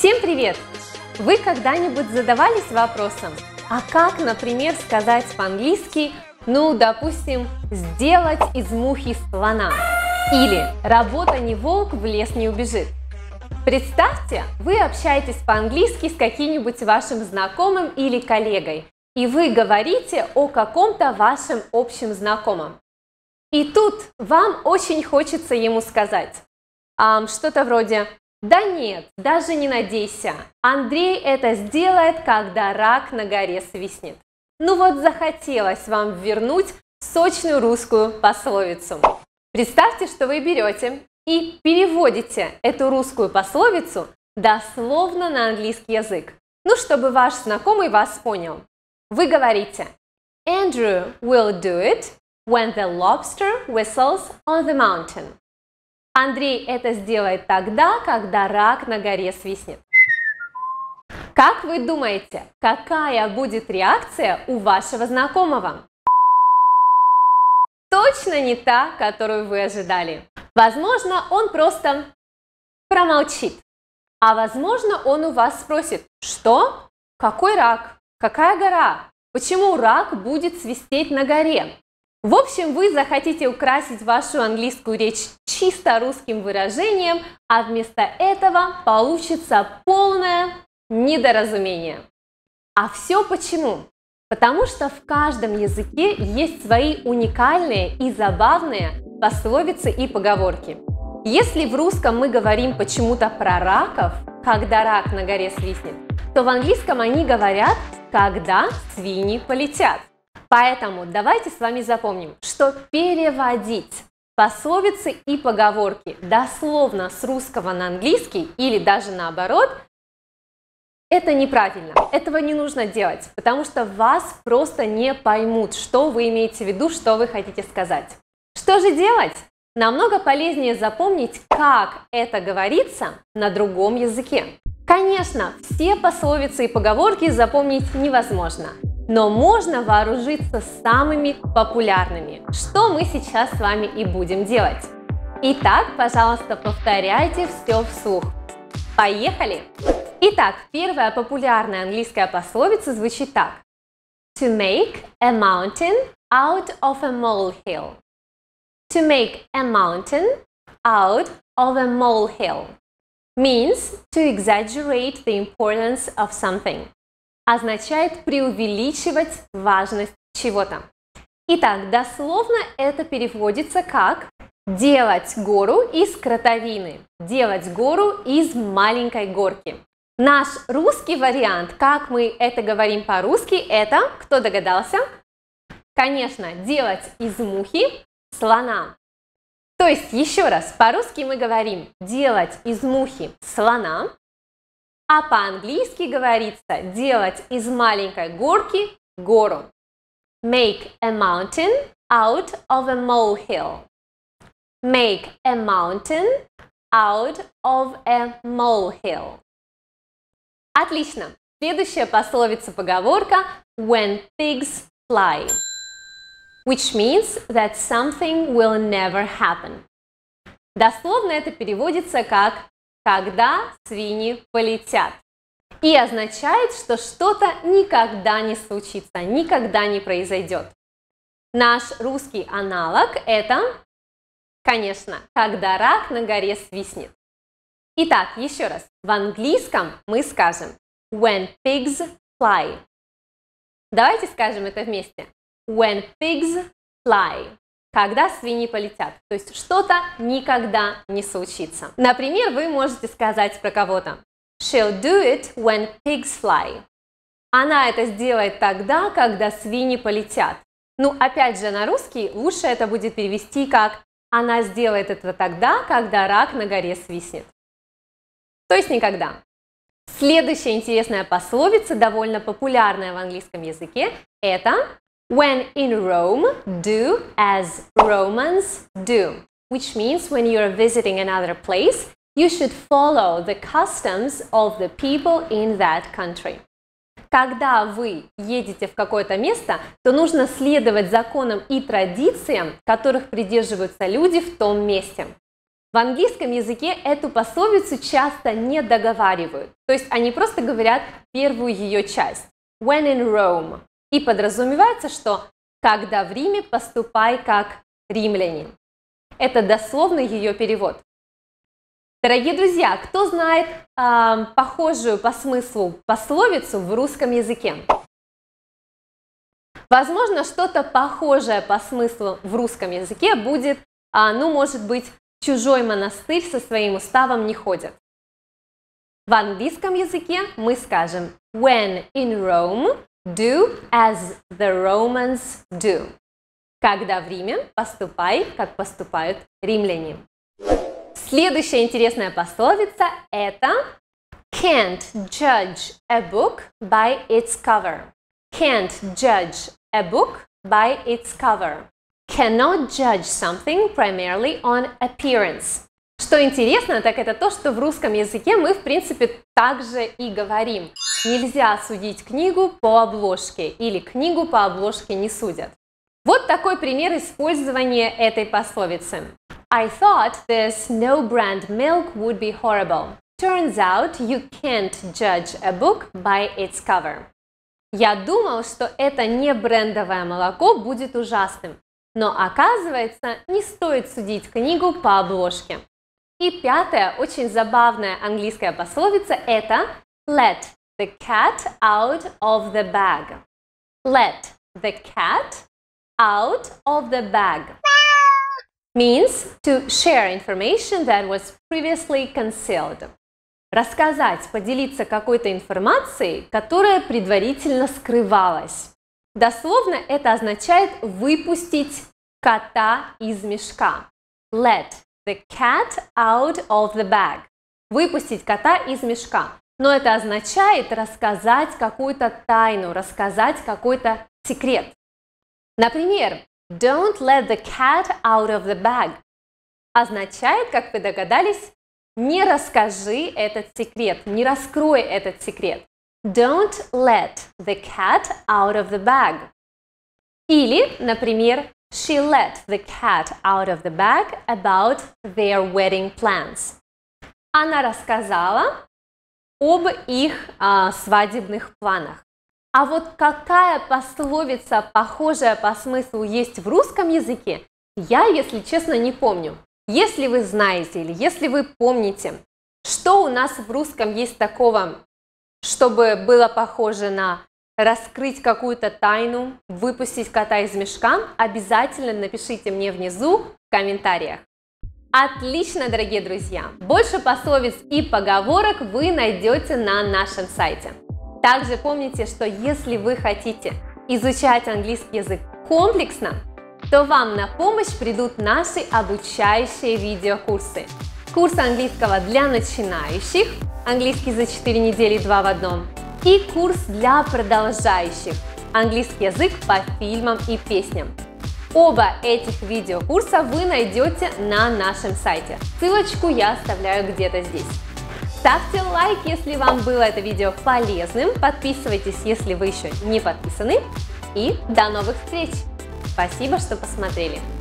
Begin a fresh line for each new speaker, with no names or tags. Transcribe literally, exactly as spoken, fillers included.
Всем привет! Вы когда-нибудь задавались вопросом, а как, например, сказать по-английски, ну, допустим, сделать из мухи слона? Или работа не волк, в лес не убежит? Представьте, вы общаетесь по-английски с каким-нибудь вашим знакомым или коллегой, и вы говорите о каком-то вашем общем знакомом. И тут вам очень хочется ему сказать а, что-то вроде: да нет, даже не надейся, Андрей это сделает, когда рак на горе свистнет. Ну вот захотелось вам вернуть сочную русскую пословицу. Представьте, что вы берете и переводите эту русскую пословицу дословно на английский язык, ну чтобы ваш знакомый вас понял. Вы говорите: Andrew will do it when the lobster whistles on the mountain. Андрей это сделает тогда, когда рак на горе свистнет. Как вы думаете, какая будет реакция у вашего знакомого? Точно не та, которую вы ожидали. Возможно, он просто промолчит. А возможно, он у вас спросит: что? Какой рак? Какая гора? Почему рак будет свистеть на горе? В общем, вы захотите украсить вашу английскую речь чисто русским выражением, а вместо этого получится полное недоразумение. А все почему? Потому что в каждом языке есть свои уникальные и забавные пословицы и поговорки. Если в русском мы говорим почему-то про раков, когда рак на горе свистнет, то в английском они говорят, когда свиньи полетят. Поэтому давайте с вами запомним, что переводить пословицы и поговорки дословно с русского на английский или даже наоборот – это неправильно. Этого не нужно делать, потому что вас просто не поймут, что вы имеете в виду, что вы хотите сказать. Что же делать? Намного полезнее запомнить, как это говорится на другом языке. Конечно, все пословицы и поговорки запомнить невозможно. Но можно вооружиться самыми популярными, что мы сейчас с вами и будем делать. Итак, пожалуйста, повторяйте все вслух. Поехали! Итак, первая популярная английская пословица звучит так: To make a mountain out of a molehill. To make a mountain out of a molehill means to exaggerate the importance of something. Означает преувеличивать важность чего-то. Итак, дословно это переводится как делать гору из кротовины, делать гору из маленькой горки. Наш русский вариант, как мы это говорим по-русски, это, кто догадался? Конечно, делать из мухи слона. То есть, еще раз, по-русски мы говорим делать из мухи слона, а по-английски говорится делать из маленькой горки гору. Make a mountain out of a molehill. Make a mountain out of a molehill. Отлично. Следующая пословица-поговорка when pigs fly, which means that something will never happen. Дословно это переводится как когда свиньи полетят. И означает, что что-то никогда не случится, никогда не произойдет. Наш русский аналог это, конечно, когда рак на горе свистнет. Итак, еще раз. В английском мы скажем when pigs fly. Давайте скажем это вместе. When pigs fly. Когда свиньи полетят. То есть что-то никогда не случится. Например, вы можете сказать про кого-то: She'll do it when pigs fly. Она это сделает тогда, когда свиньи полетят. Ну, опять же, на русский лучше это будет перевести как она сделает это тогда, когда рак на горе свистнет. То есть никогда. Следующая интересная пословица, довольно популярная в английском языке, это when in Rome, do as Romans do, which means when you are visiting another place, you should follow the customs of the people in that country. Когда вы едете в какое-то место, то нужно следовать законам и традициям, которых придерживаются люди в том месте. В английском языке эту пословицу часто не договаривают, то есть они просто говорят первую ее часть when in Rome, и подразумевается, что когда в Риме, поступай как римлянин. Это дословный ее перевод. Дорогие друзья, кто знает э, похожую по смыслу пословицу в русском языке? Возможно, что-то похожее по смыслу в русском языке будет, э, ну, может быть, чужой монастырь со своим уставом не ходят. В английском языке мы скажем when in Rome, do as the Romans do. Когда в Риме, поступай, как поступают римляне. Следующая интересная пословица – это can't judge a book by its cover. Can't judge a book by its cover. Cannot judge something primarily on appearance. Что интересно, так это то, что в русском языке мы, в принципе, также и говорим. Нельзя судить книгу по обложке или книгу по обложке не судят. Вот такой пример использования этой пословицы. I thought this no-brand milk would be horrible. Turns out you can't judge a book by its cover. Я думал, что это не брендовое молоко будет ужасным, но оказывается, не стоит судить книгу по обложке. И пятая, очень забавная английская пословица – это let the cat out of the bag. Let the cat out of the bag means to share information that was previously concealed. Рассказать, поделиться какой-то информацией, которая предварительно скрывалась. Дословно это означает выпустить кота из мешка. Let the cat out of the bag. Выпустить кота из мешка. Но это означает рассказать какую-то тайну, рассказать какой-то секрет. Например, don't let the cat out of the bag означает, как вы догадались, не расскажи этот секрет, не раскрой этот секрет. Don't let the cat out of the bag. Или, например, she let the cat out of the bag about their wedding plans. Она рассказала об их а, свадебных планах. А вот какая пословица, похожая по смыслу, есть в русском языке, я, если честно, не помню. Если вы знаете или если вы помните, что у нас в русском есть такого, чтобы было похоже на раскрыть какую-то тайну, выпустить кота из мешка, обязательно напишите мне внизу в комментариях. Отлично, дорогие друзья! Больше пословиц и поговорок вы найдете на нашем сайте. Также помните, что если вы хотите изучать английский язык комплексно, то вам на помощь придут наши обучающие видеокурсы. Курс английского для начинающих, английский за четыре недели два в одном, и курс для продолжающих, английский язык по фильмам и песням. Оба этих видеокурса вы найдете на нашем сайте. Ссылочку я оставляю где-то здесь. Ставьте лайк, если вам было это видео полезным, подписывайтесь, если вы еще не подписаны, и до новых встреч! Спасибо, что посмотрели!